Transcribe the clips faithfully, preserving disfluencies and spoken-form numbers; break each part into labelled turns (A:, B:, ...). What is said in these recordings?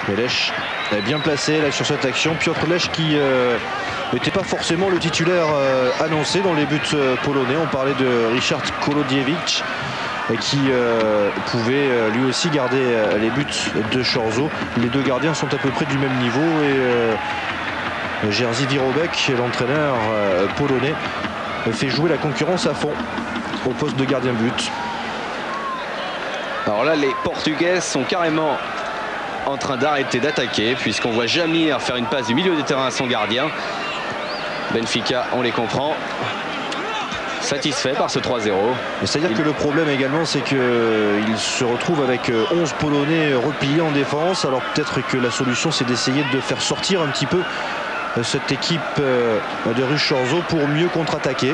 A: Lech est bien placé là sur cette action. Piotr Lech qui n'était euh, pas forcément le titulaire euh, annoncé dans les buts euh, polonais. On parlait de Richard Kolodiewicz qui euh, pouvait euh, lui aussi garder euh, les buts de Chorzo. Les deux gardiens sont à peu près du même niveau et euh, Jerzy Wirobek, l'entraîneur euh, polonais, fait jouer la concurrence à fond au poste de gardien but.
B: Alors là, les Portugais sont carrément en train d'arrêter d'attaquer puisqu'on voit Jamir faire une passe du milieu du terrain à son gardien. Benfica, on les comprend, satisfait par ce trois zéro.
A: C'est-à-dire Il... que le problème également, c'est qu'il se retrouve avec onze Polonais repliés en défense. Alors peut-être que la solution, c'est d'essayer de faire sortir un petit peu cette équipe de Ruch Chorzo pour mieux contre-attaquer.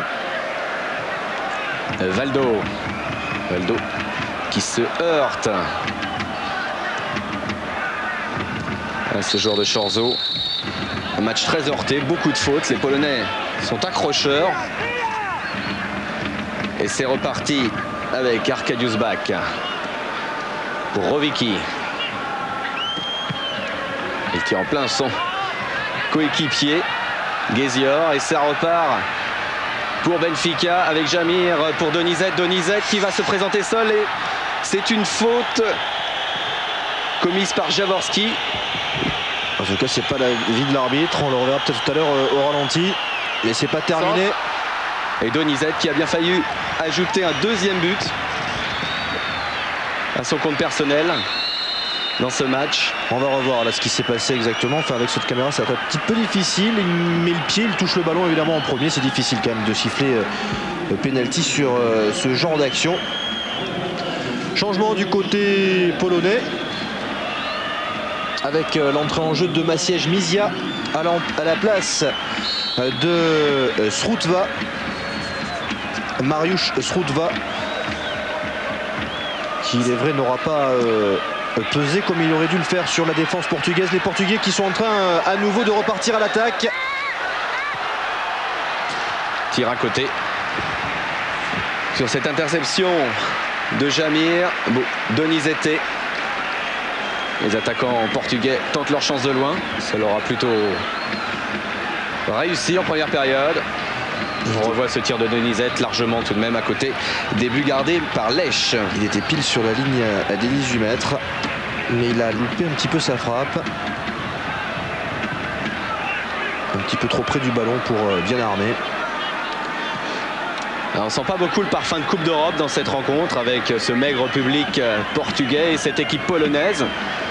B: Valdo. Valdo qui se heurte à ce joueur de Chorzo. Un match très heurté, beaucoup de fautes. Les Polonais sont accrocheurs. Et c'est reparti avec Arkadiusz Bak pour Rowicki. Il tire en plein son coéquipier Gézior et ça repart pour Benfica avec Jamir pour Donizet. Donizet qui va se présenter seul et c'est une faute commise par Jaworski.
A: En tout cas, c'est pas l'avis de l'arbitre. On le reverra peut-être tout à l'heure au ralenti, mais c'est pas terminé.
B: Et Donizet qui a bien failli ajouter un deuxième but à son compte personnel dans ce match.
A: On va revoir là ce qui s'est passé exactement. Enfin, avec cette caméra, c'est un petit peu difficile. Il met le pied, il touche le ballon évidemment en premier. C'est difficile quand même de siffler euh, penalty sur euh, ce genre d'action. Changement du côté polonais avec euh, l'entrée en jeu de Maciej Mizia à la, à la place euh, de euh, Srutva. Mariusz Srutva, qui il est vrai n'aura pas euh, pesé comme il aurait dû le faire sur la défense portugaise. Les Portugais qui sont en train euh, à nouveau de repartir à l'attaque.
B: Tire à côté sur cette interception de Jamir. Bon, Donizete. Les attaquants portugais tentent leur chance de loin. Ça leur a plutôt réussi en première période. On revoit ce tir de Donizet largement tout de même à côté des buts gardés par Lech.
A: Il était pile sur la ligne à des dix-huit mètres, mais il a loupé un petit peu sa frappe. Un petit peu trop près du ballon pour bien armer.
B: Alors, on sent pas beaucoup le parfum de Coupe d'Europe dans cette rencontre avec ce maigre public portugais et cette équipe polonaise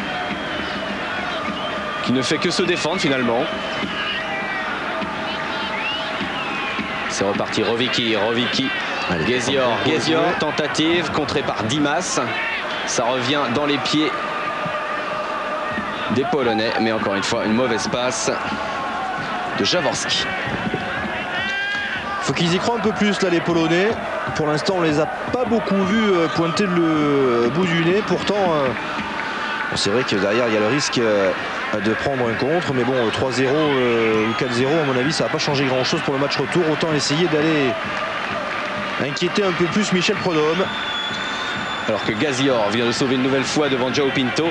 B: qui ne fait que se défendre finalement. C'est reparti, Rowicki, Rowicki, Gézior, Gézior, tentative, contrée par Dimas. Ça revient dans les pieds des Polonais, mais encore une fois, une mauvaise passe de Jaworski.
A: Faut qu'ils y croient un peu plus là, les Polonais. Pour l'instant, on les a pas beaucoup vus pointer le bout du nez. Pourtant, c'est vrai que derrière, il y a le risque de prendre un contre, mais bon, trois zéro euh, ou quatre zéro, à mon avis, ça va pas changer grand chose pour le match retour. Autant essayer d'aller inquiéter un peu plus Michel Prudhomme.
B: Alors que Gézior vient de sauver une nouvelle fois devant João Pinto.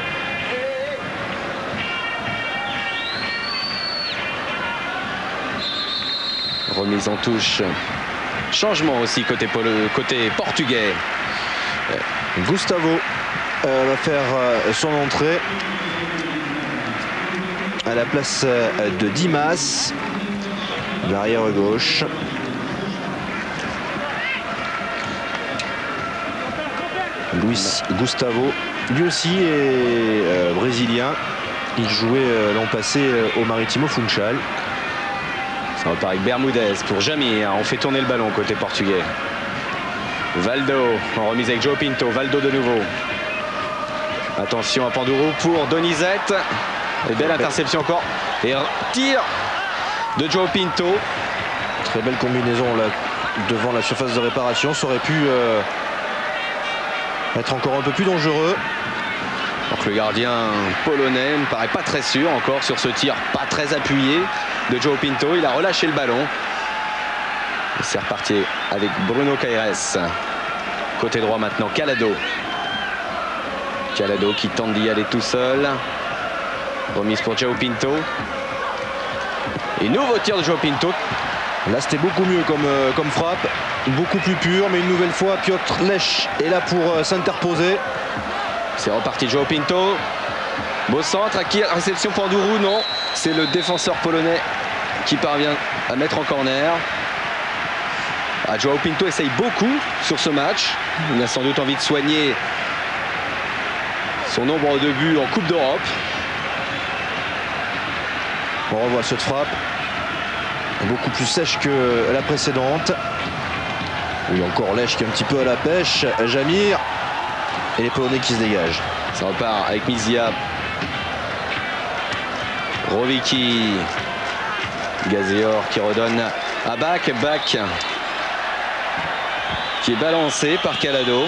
B: Remise en touche. Changement aussi côté, côté portugais.
A: Gustavo euh, va faire euh, son entrée à la place de Dimas, l'arrière gauche. Luis Gustavo, lui aussi est euh, brésilien. Il jouait euh, l'an passé euh, au Marítimo Funchal.
B: Ça repart avec Bermudez pour Jamir. On fait tourner le ballon côté portugais. Valdo en remise avec João Pinto. Valdo de nouveau. Attention à Panduro pour Donizet. Et belle interception encore. Et tir de João Pinto.
A: Très belle combinaison là devant la surface de réparation. Ça aurait pu euh, être encore un peu plus dangereux.
B: Alors que le gardien polonais ne paraît pas très sûr encore sur ce tir pas très appuyé de João Pinto. Il a relâché le ballon. Et c'est reparti avec Bruno Caires. Côté droit maintenant, Calado. Calado qui tente d'y aller tout seul. Remise pour João Pinto. Et nouveau tir de João Pinto.
A: Là c'était beaucoup mieux comme, euh, comme frappe, beaucoup plus pur, mais une nouvelle fois Piotr Lech est là pour euh, s'interposer.
B: C'est reparti João Pinto. Beau centre, à qui réception Pandourou? Non, c'est le défenseur polonais qui parvient à mettre en corner. Ah, João Pinto essaye beaucoup sur ce match. Il a sans doute envie de soigner son nombre de buts en Coupe d'Europe.
A: On revoit cette frappe. Beaucoup plus sèche que la précédente. Oui, encore Lech qui est un petit peu à la pêche. Jamir. Et les Polonais qui se dégagent.
B: Ça repart avec Mizia. Rowicki. Gazior qui redonne à Bak. Bak qui est balancé par Calado.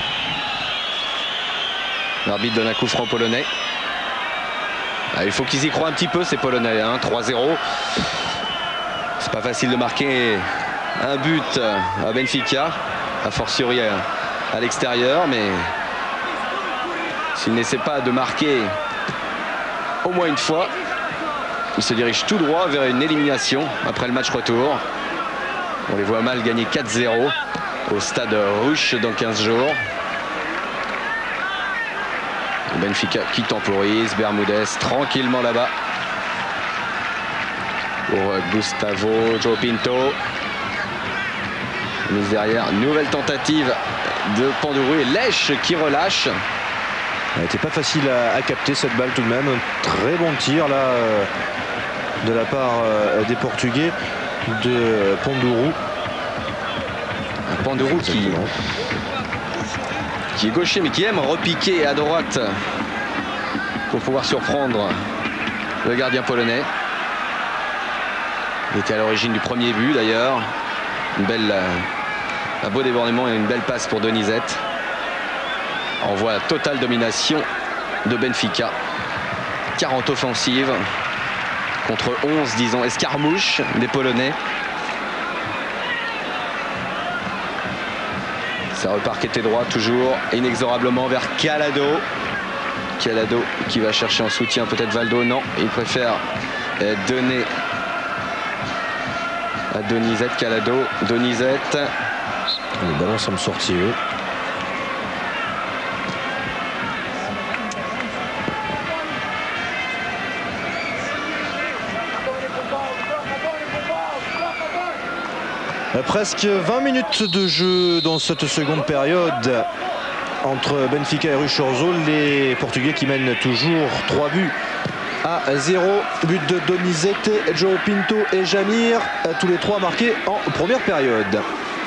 B: L'arbitre donne un coup franc polonais. Ah, il faut qu'ils y croient un petit peu ces Polonais. Hein. trois zéro. C'est pas facile de marquer un but à Benfica, a fortiori à, à l'extérieur, mais s'il n'essaie pas de marquer au moins une fois, il se dirige tout droit vers une élimination après le match retour. On les voit mal gagner quatre zéro au stade Rush dans quinze jours. Benfica qui temporise, Bermudez tranquillement là-bas. Pour Gustavo, João Pinto. Mise derrière, nouvelle tentative de Pandourou et Lech qui relâche.
A: Elle n'était pas facile à, à capter cette balle tout de même. Un très bon tir là euh, de la part euh, des Portugais de Pandourou.
B: Un Pandourou qui, qui est gaucher mais qui aime repiquer à droite pour pouvoir surprendre le gardien polonais. Il était à l'origine du premier but d'ailleurs. Une belle, un beau débordement et une belle passe pour Donizet. On voit la totale domination de Benfica. quarante offensives contre onze, disons, escarmouches des Polonais. Ça repart qui était droit toujours inexorablement vers Calado. Calado qui va chercher en soutien peut-être Valdo. Non, il préfère donner à Donizet. Calado, Donizet.
A: Le ballon semble sortir. Presque vingt minutes de jeu dans cette seconde période entre Benfica et Rushorzo. Les Portugais qui mènent toujours trois buts à zéro. But de Donizete, João Pinto et Jamir, tous les trois marqués en première période.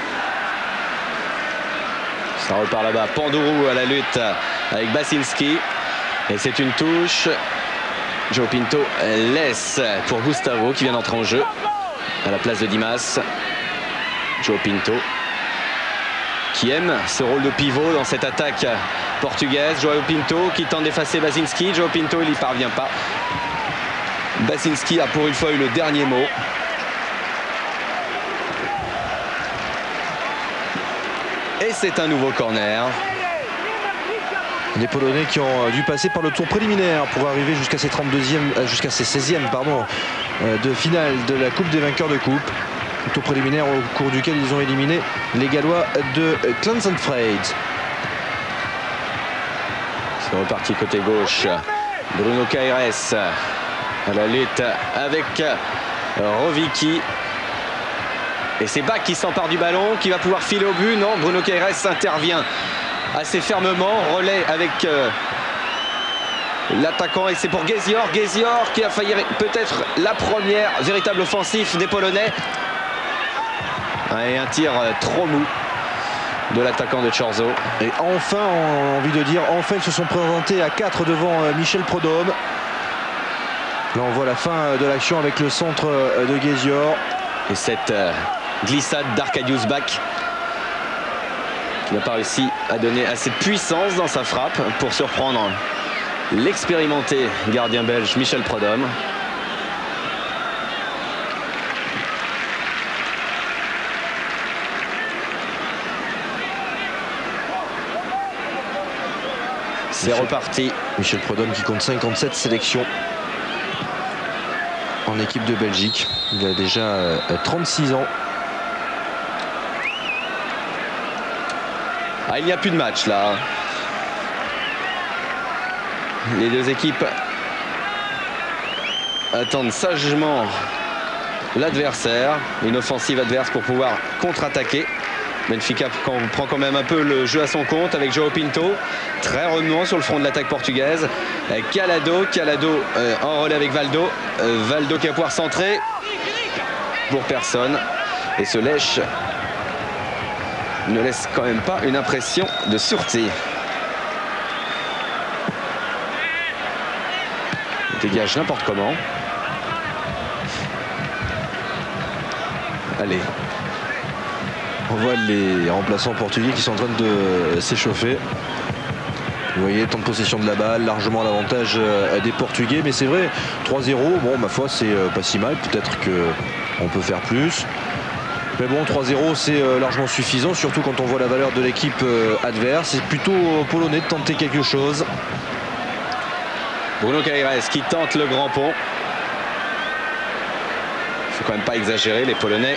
B: Ça repart là-bas. Pandourou à la lutte avec Basinski. Et c'est une touche. João Pinto laisse pour Gustavo qui vient d'entrer en jeu à la place de Dimas. João Pinto qui aime ce rôle de pivot dans cette attaque portugaise. João Pinto qui tente d'effacer Basinski. João Pinto, il n'y parvient pas. Basinski a pour une fois eu le dernier mot. Et c'est un nouveau corner.
A: Les Polonais qui ont dû passer par le tour préliminaire pour arriver jusqu'à ces trente-deuxième, jusqu'à ces seizièmes pardon, de finale de la Coupe des vainqueurs de coupe. Tour préliminaire au cours duquel ils ont éliminé les Gallois de Clansenfreit.
B: C'est reparti côté gauche. Bruno Caires à la lutte avec Rowicki. Et c'est Bak qui s'empare du ballon, qui va pouvoir filer au but. Non, Bruno Caires intervient assez fermement. Relais avec euh, l'attaquant et c'est pour Gazior. Gazior qui a failli peut-être la première véritable offensive des Polonais. Et un tir trop mou de l'attaquant de Chorzo.
A: Et enfin, on a envie de dire, enfin ils se sont présentés à quatre devant Michel Prudhomme. Là on voit la fin de l'action avec le centre de Gazior.
B: Et cette glissade d'Arkadiusz Bak qui n'a pas réussi à donner assez de puissance dans sa frappe pour surprendre l'expérimenté gardien belge Michel Prudhomme. C'est reparti.
A: Michel Prudhomme qui compte cinquante-sept sélections en équipe de Belgique. Il a déjà euh, trente-six ans.
B: Ah, il n'y a plus de match là. Les deux équipes attendent sagement l'adversaire. Une offensive adverse pour pouvoir contre-attaquer. Benfica prend quand même un peu le jeu à son compte avec João Pinto. Très remuant sur le front de l'attaque portugaise. Calado, Calado euh, en relais avec Valdo. Euh, Valdo qui va pouvoir centrer. Pour personne. Et ce lèche ne laisse quand même pas une impression de sûreté. Il dégage n'importe comment. Allez.
A: On voit les remplaçants portugais qui sont en train de s'échauffer. Vous voyez, temps de possession de la balle, largement l'avantage des Portugais. Mais c'est vrai, trois zéro, bon, ma foi, c'est pas si mal. Peut-être qu'on peut faire plus. Mais bon, trois zéro, c'est largement suffisant, surtout quand on voit la valeur de l'équipe adverse. C'est plutôt polonais de tenter quelque chose.
B: Bruno Caires qui tente le grand pont. Il ne faut quand même pas exagérer, les Polonais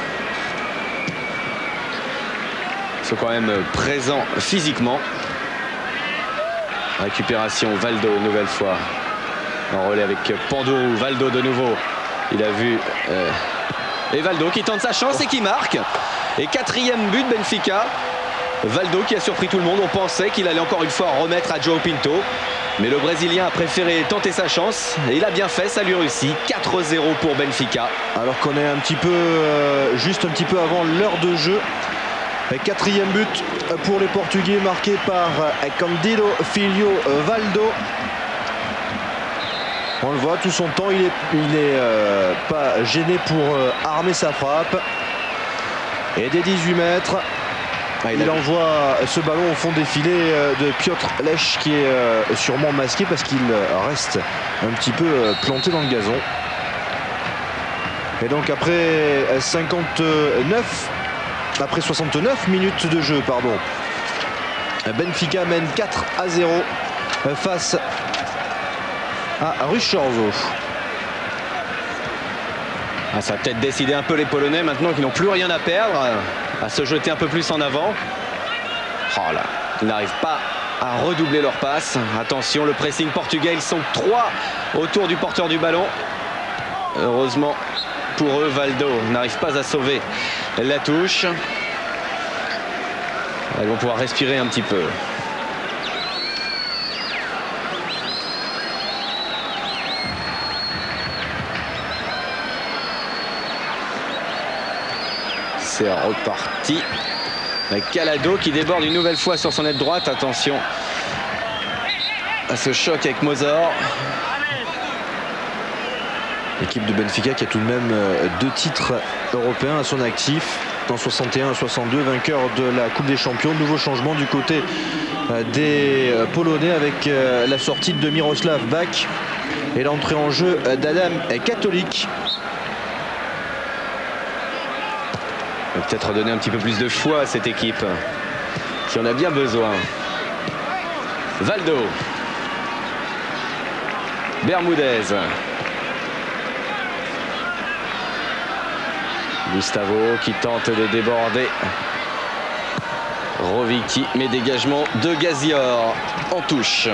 B: sont quand même présents physiquement. Récupération, Valdo une nouvelle fois. En relais avec Panduru, Valdo de nouveau. Il a vu... Euh, et Valdo qui tente sa chance et qui marque. Et quatrième but de Benfica. Valdo qui a surpris tout le monde. On pensait qu'il allait encore une fois remettre à João Pinto. Mais le Brésilien a préféré tenter sa chance. Et il a bien fait, ça lui réussit. quatre zéro pour Benfica.
A: Alors qu'on est un petit peu, euh, juste un petit peu avant l'heure de jeu. Quatrième but pour les Portugais, marqué par Candido Filho Valdo. On le voit, tout son temps, il est, il est euh, pas gêné pour euh, armer sa frappe. Et des dix-huit mètres, ah, il, il envoie ce ballon au fond des filets de Piotr Lech, qui est euh, sûrement masqué parce qu'il reste un petit peu euh, planté dans le gazon. Et donc après cinquante-neuf, après soixante-neuf minutes de jeu, pardon, Benfica mène quatre à zéro face à Rushorzo.
B: Ah, ça a peut-être décidé un peu les Polonais maintenant qu'ils n'ont plus rien à perdre, à se jeter un peu plus en avant. Oh là, ils n'arrivent pas à redoubler leur passe. Attention, le pressing portugais, ils sont trois autour du porteur du ballon. Heureusement pour eux, Valdo n'arrive pas à sauver la touche. Ils vont pouvoir respirer un petit peu. C'est reparti. Calado qui déborde une nouvelle fois sur son aile droite. Attention à ce choc avec Mozart.
A: L'équipe de Benfica qui a tout de même deux titres européens à son actif. En soixante et un à soixante-deux, vainqueur de la Coupe des Champions. Nouveau changement du côté des Polonais avec la sortie de Miroslav Bak et l'entrée en jeu d'Adam Katolik.
B: Peut-être donner un petit peu plus de choix à cette équipe qui en a bien besoin. Valdo. Bermudez. Gustavo qui tente de déborder. Rovicki, mais dégagement de Gazior en touche.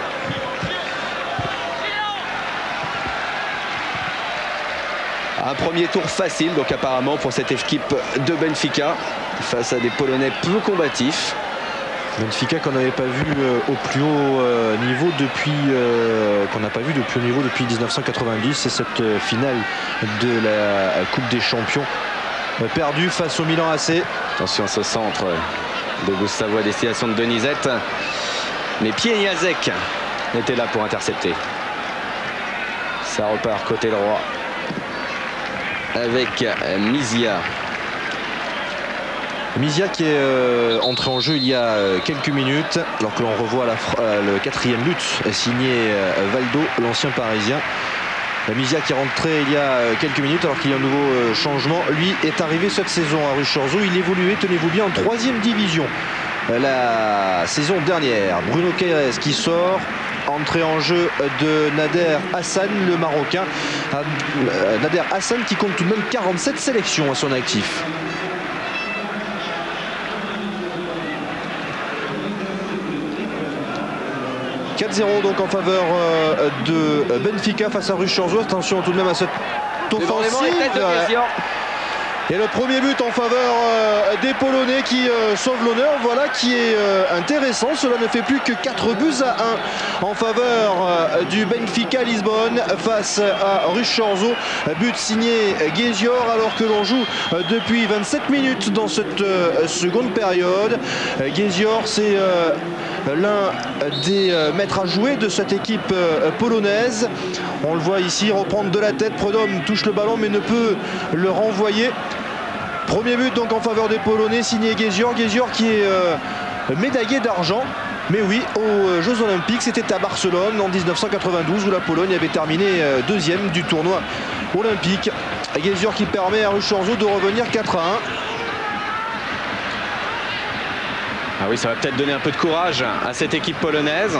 B: Un premier tour facile donc apparemment pour cette équipe de Benfica face à des Polonais peu combatifs.
A: Benfica qu'on n'avait pas vu euh, au plus haut euh, niveau depuis euh, qu'on n'a pas vu de plus haut niveau depuis mille neuf cent quatre-vingt-dix. C'est cette euh, finale de la Coupe des Champions euh, perdue face au Milan A C.
B: Attention à ce centre de Gustavo à destination de Donizet, mais Pieniazek était là pour intercepter. Ça repart côté droit avec Mizia.
A: Mizia qui est euh, entré en jeu il y a euh, quelques minutes, alors que l'on revoit la, euh, le quatrième but signé euh, Valdo, l'ancien parisien. Mizia qui est rentré il y a euh, quelques minutes alors qu'il y a un nouveau euh, changement. Lui est arrivé cette saison à Rushorzo. Il évoluait, tenez-vous bien, en troisième division euh, la saison dernière. Bruno Caires qui sort. Entrée en jeu de Nader Hassan, le Marocain. Nader Hassan qui compte tout de même quarante-sept sélections à son actif. quatre zéro donc en faveur de Benfica face à Rushorzo. Attention tout de même à cette offensive. Et le premier but en faveur euh, des Polonais qui euh, sauve l'honneur, voilà qui est euh, intéressant. Cela ne fait plus que quatre buts à un en faveur euh, du Benfica Lisbonne face à Rushorzo. But signé Gézior alors que l'on joue euh, depuis vingt-sept minutes dans cette euh, seconde période. Euh, Gézior c'est euh, l'un des euh, maîtres à jouer de cette équipe euh, polonaise. On le voit ici reprendre de la tête. Prudhomme touche le ballon mais ne peut le renvoyer. Premier but donc en faveur des Polonais, signé Gézior. Gézior qui est euh, médaillé d'argent. Mais oui, aux Jeux Olympiques, c'était à Barcelone en mille neuf cent quatre-vingt-douze où la Pologne avait terminé euh, deuxième du tournoi olympique. Gézior qui permet à Rushorzo de revenir quatre à un.
B: Ah oui, ça va peut-être donner un peu de courage à cette équipe polonaise.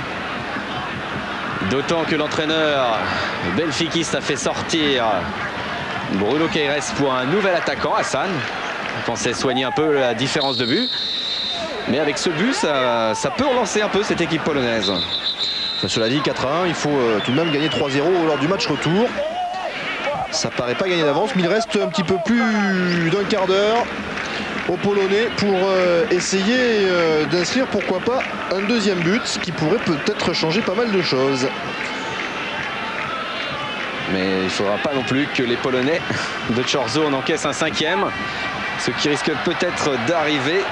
B: D'autant que l'entraîneur benfiquiste a fait sortir Bruno Queiroz pour un nouvel attaquant, Hassan. On pensait soigner un peu la différence de but. Mais avec ce but, ça, ça peut relancer un peu cette équipe polonaise.
A: Cela dit, quatre à un, il faut euh, tout de même gagner trois zéro lors du match retour. Ça paraît pas gagné d'avance, mais il reste un petit peu plus d'un quart d'heure aux Polonais pour euh, essayer euh, d'inscrire, pourquoi pas, un deuxième but, ce qui pourrait peut-être changer pas mal de choses.
B: Mais il ne faudra pas non plus que les Polonais de Chorzo en encaissent un cinquième, ce qui risque peut-être d'arriver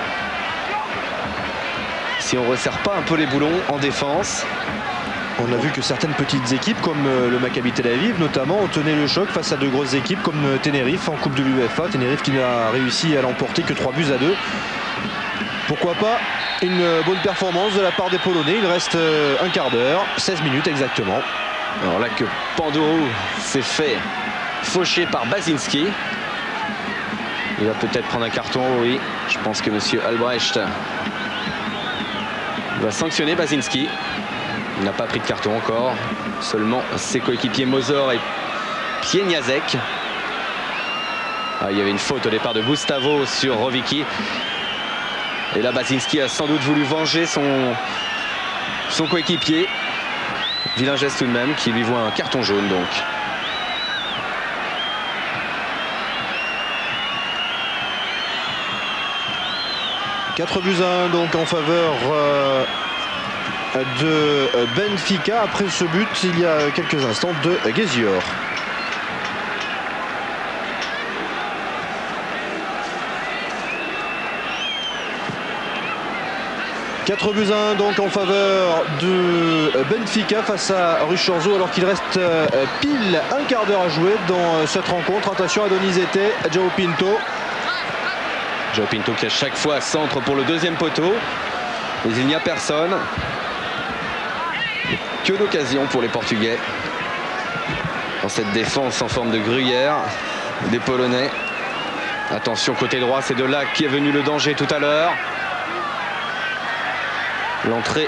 B: si on ne resserre pas un peu les boulons en défense.
A: On a vu que certaines petites équipes comme le Maccabi Tel Aviv notamment ont tenu le choc face à de grosses équipes comme Tenerife en Coupe de l'U E F A. Tenerife qui n'a réussi à l'emporter que trois buts à deux. Pourquoi pas une bonne performance de la part des Polonais. Il reste un quart d'heure, seize minutes exactement.
B: Alors là que Panduru s'est fait faucher par Basinski. Il va peut-être prendre un carton, oui. Je pense que monsieur Albrecht va sanctionner Basinski. Il n'a pas pris de carton encore. Seulement ses coéquipiers Mozor et Pieniazek. Ah, il y avait une faute au départ de Gustavo sur Rowicki. Et là Basinski a sans doute voulu venger son, son coéquipier. Vilain geste tout de même qui lui voit un carton jaune donc.
A: quatre buts à un donc en faveur euh, de Benfica. Après ce but, il y a quelques instants de Gézior. quatre buts à un donc en faveur de Benfica face à Rushorzo alors qu'il reste pile un quart d'heure à jouer dans cette rencontre. Attention à Donizete, à João Pinto.
B: João Pinto qui à chaque fois centre pour le deuxième poteau. Mais il n'y a personne. Que d'occasion pour les Portugais. Dans cette défense en forme de gruyère des Polonais. Attention côté droit, c'est de là qu'est venu le danger tout à l'heure. L'entrée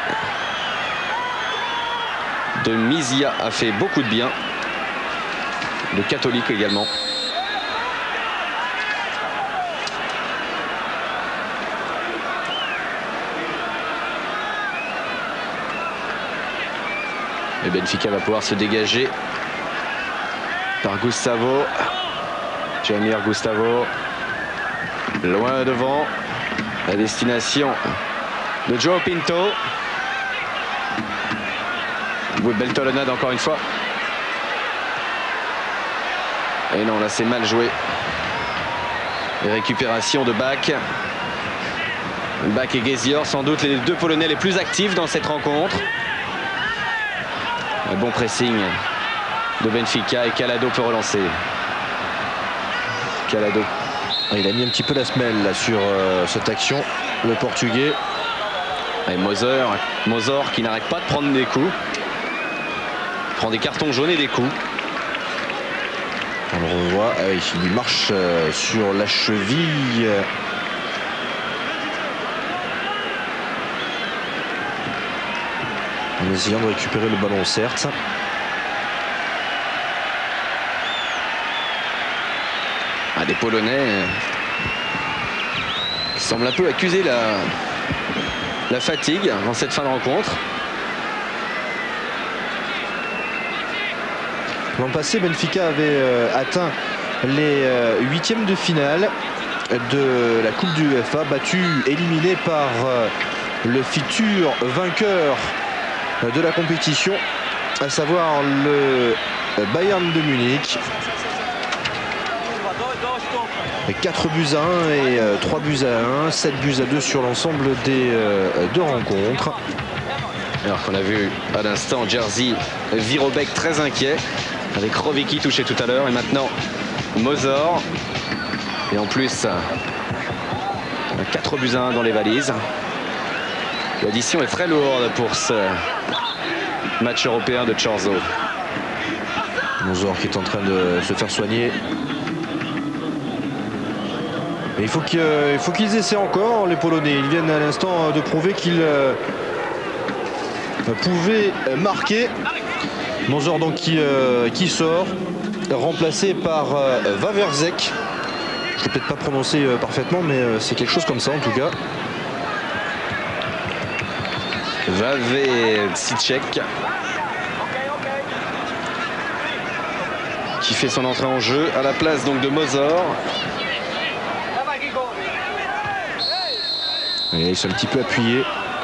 B: de Mizia a fait beaucoup de bien. De Catholique également. Et Benfica va pouvoir se dégager par Gustavo. Jamir Gustavo. Loin devant. La destination de João Pinto. Belle talonnade encore une fois. Et non, là c'est mal joué. Et récupération de Bach. Bach et Gézior, sans doute les deux Polonais les plus actifs dans cette rencontre. Un bon pressing de Benfica et Calado peut relancer. Calado.
A: Il a mis un petit peu la semelle là, sur euh, cette action, le Portugais.
B: Et Mozor, Mozor qui n'arrête pas de prendre des coups. Prend des cartons jaunes et des coups.
A: On le revoit, ah oui, il marche euh, sur la cheville. On essayant de récupérer le ballon, certes.
B: Ah, des Polonais qui semblent un peu accuser la, la fatigue dans cette fin de rencontre.
A: L'an passé, Benfica avait euh, atteint les euh, huitièmes de finale de la Coupe du UEFA, battu, éliminé par euh, le futur vainqueur de la compétition, à savoir le Bayern de Munich. quatre buts à un et euh, trois buts à un, sept buts à deux sur l'ensemble des euh, deux rencontres.
B: Alors qu'on a vu à l'instant Jerzy Virobek très inquiet, avec Rowicki touché tout à l'heure, et maintenant Mozor. Et en plus, quatre buts à un dans les valises. L'addition est très lourde pour ce match européen de Chorzo.
A: Mozor qui est en train de se faire soigner. Et il faut qu'ils euh, qu'ils essaient encore, les Polonais. Ils viennent à l'instant de prouver qu'ils euh, pouvaient marquer. Mozor donc qui, euh, qui sort, remplacé par euh, Wawerzek. Je ne vais peut-être pas prononcer euh, parfaitement, mais euh, c'est quelque chose comme ça en tout cas.
B: Wawerzek qui fait son entrée en jeu à la place donc de Mozor.
A: Et ils sont un petit peu appuyés.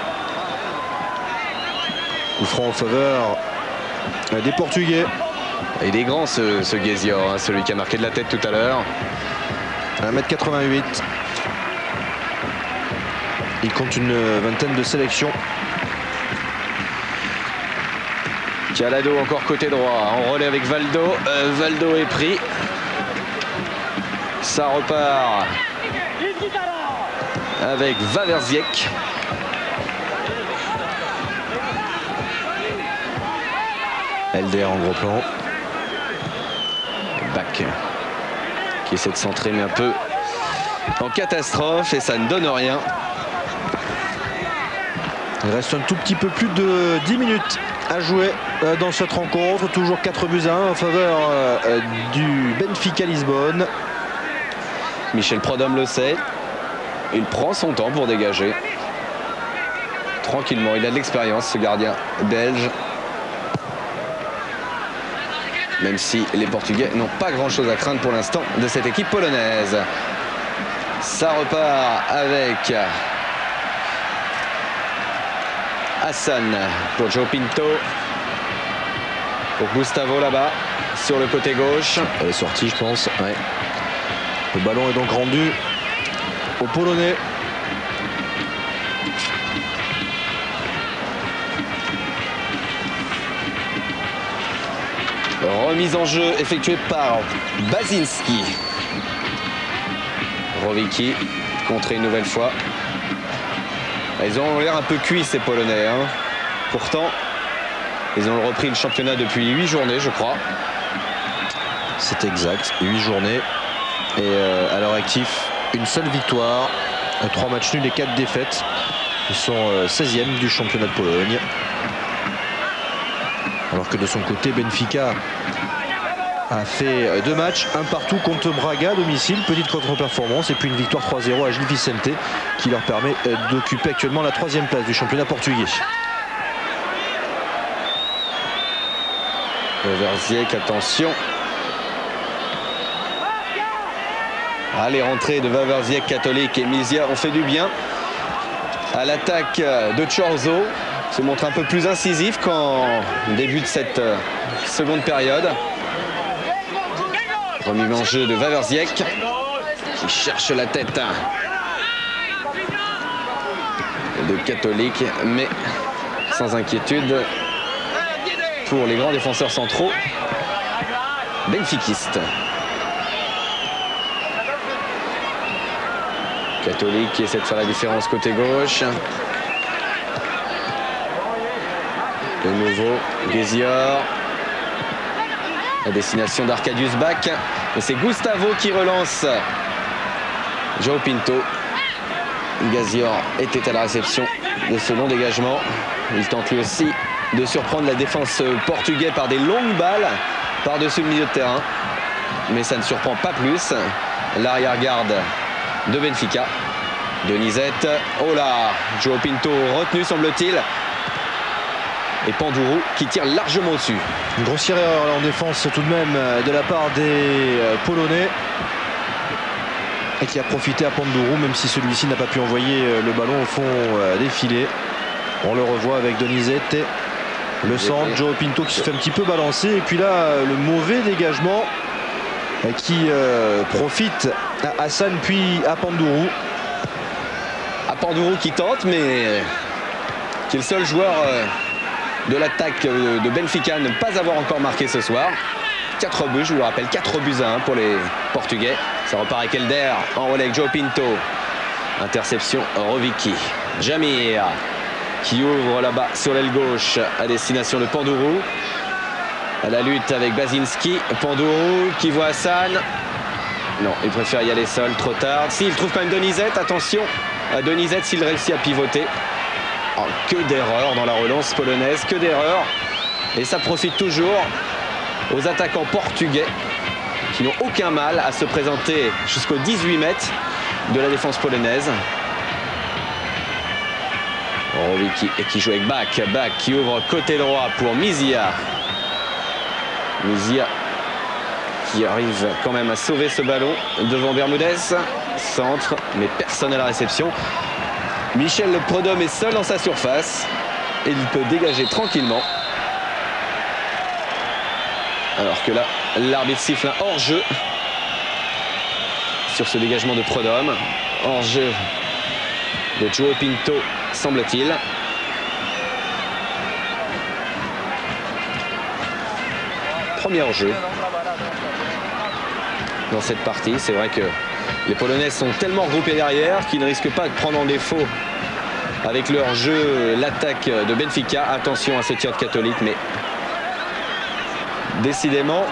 A: Coup franc en faveur des Portugais.
B: Et il est grand ce, ce Gézior, hein, celui qui a marqué de la tête tout à l'heure.
A: un mètre quatre-vingt-huit. Il compte une vingtaine de sélections.
B: Calado encore côté droit, en relais avec Valdo. Euh, Valdo est pris. Ça repart avec Wawerzek.
A: Elder en gros plan.
B: Bach qui essaie de centrer mais un peu en catastrophe et ça ne donne rien.
A: Il reste un tout petit peu plus de dix minutes à jouer dans cette rencontre. Toujours quatre buts à un en faveur du Benfica Lisbonne.
B: Michel Prodhomme le sait. Il prend son temps pour dégager. Tranquillement, il a de l'expérience ce gardien belge. Même si les Portugais n'ont pas grand-chose à craindre pour l'instant de cette équipe polonaise. Ça repart avec Hassan pour João Pinto. Pour Gustavo là-bas, sur le côté gauche.
A: Elle est sortie, je pense. Ouais. Le ballon est donc rendu aux Polonais.
B: Remise en jeu effectuée par Basinski. Rowicki contré une nouvelle fois. Ils ont l'air un peu cuits ces Polonais. Hein. Pourtant, ils ont repris le championnat depuis huit journées, je crois.
A: C'est exact, huit journées. Et euh, à leur actif, une seule victoire, trois matchs nuls et quatre défaites. Ils sont euh, seizième du championnat de Pologne. Alors que de son côté, Benfica a fait deux matchs, un partout contre Braga à domicile, petite contre-performance, et puis une victoire trois zéro à Gil Vicente qui leur permet d'occuper actuellement la troisième place du championnat portugais.
B: Wawerzek, attention. Ah, les rentrées de Wawerzek, Catholique et Mizia ont fait du bien. À l'attaque de Chorzo, se montre un peu plus incisif qu'en début de cette seconde période. Remis en jeu de Wawerzek qui cherche la tête de Catholique, mais sans inquiétude pour les grands défenseurs centraux benfiquistes. Catholique qui essaie de faire la différence côté gauche. De nouveau, Gézior. La destination d'Arcadius Bach. Et c'est Gustavo qui relance João Pinto. Gézior était à la réception de ce long dégagement. Il tente lui aussi de surprendre la défense portugaise par des longues balles par-dessus le milieu de terrain. Mais ça ne surprend pas plus l'arrière-garde de Benfica. Donizete, oh là, João Pinto retenu semble-t-il. Et Panduru qui tire largement au-dessus.
A: Une grossière erreur là en défense tout de même de la part des Polonais. Et qui a profité à Panduru, même si celui-ci n'a pas pu envoyer le ballon au fond des filets. On le revoit avec Donizete. Le centre, João Pinto qui se fait un petit peu balancer. Et puis là, le mauvais dégagement qui euh, profite à Hassan puis à Panduru.
B: À Panduru qui tente, mais qui est le seul joueur euh, de l'attaque de Benfica à ne pas avoir encore marqué ce soir. quatre buts, je vous le rappelle, quatre buts à un pour les Portugais. Ça repart avec Elder en relais avec João Pinto. Interception Rovicki. Jamir qui ouvre là-bas sur l'aile gauche à destination de Panduru. À la lutte avec Basinski. Panduru qui voit Hassan. Non, il préfère y aller seul, trop tard. Si, il trouve quand même Donizete. Attention à Donizete s'il réussit à pivoter. Oh, que d'erreurs dans la relance polonaise, que d'erreurs. Et ça profite toujours aux attaquants portugais qui n'ont aucun mal à se présenter jusqu'aux dix-huit mètres de la défense polonaise. Rovicki et qui joue avec Bach. Bach qui ouvre côté droit pour Mizia. Mizia qui arrive quand même à sauver ce ballon devant Bermudez. Centre, mais personne à la réception. Michel Prudhomme est seul dans sa surface. Et il peut dégager tranquillement. Alors que là, l'arbitre siffle un hors-jeu sur ce dégagement de Prudhomme. Hors-jeu de João Pinto, semble-t-il. Premier hors-jeu dans cette partie. C'est vrai que les Polonais sont tellement regroupés derrière qu'ils ne risquent pas de prendre en défaut avec leur jeu l'attaque de Benfica. Attention à ce tir de Catholique, mais décidément,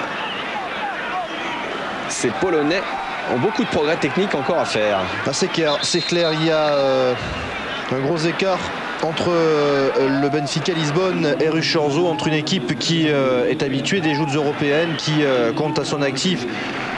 B: ces Polonais ont beaucoup de progrès techniques encore à faire.
A: Ah, c'est clair, c'est clair, il y a euh, un gros écart entre euh, le Benfica Lisbonne et Rushorzo, entre une équipe qui euh, est habituée des joutes européennes, qui euh, compte à son actif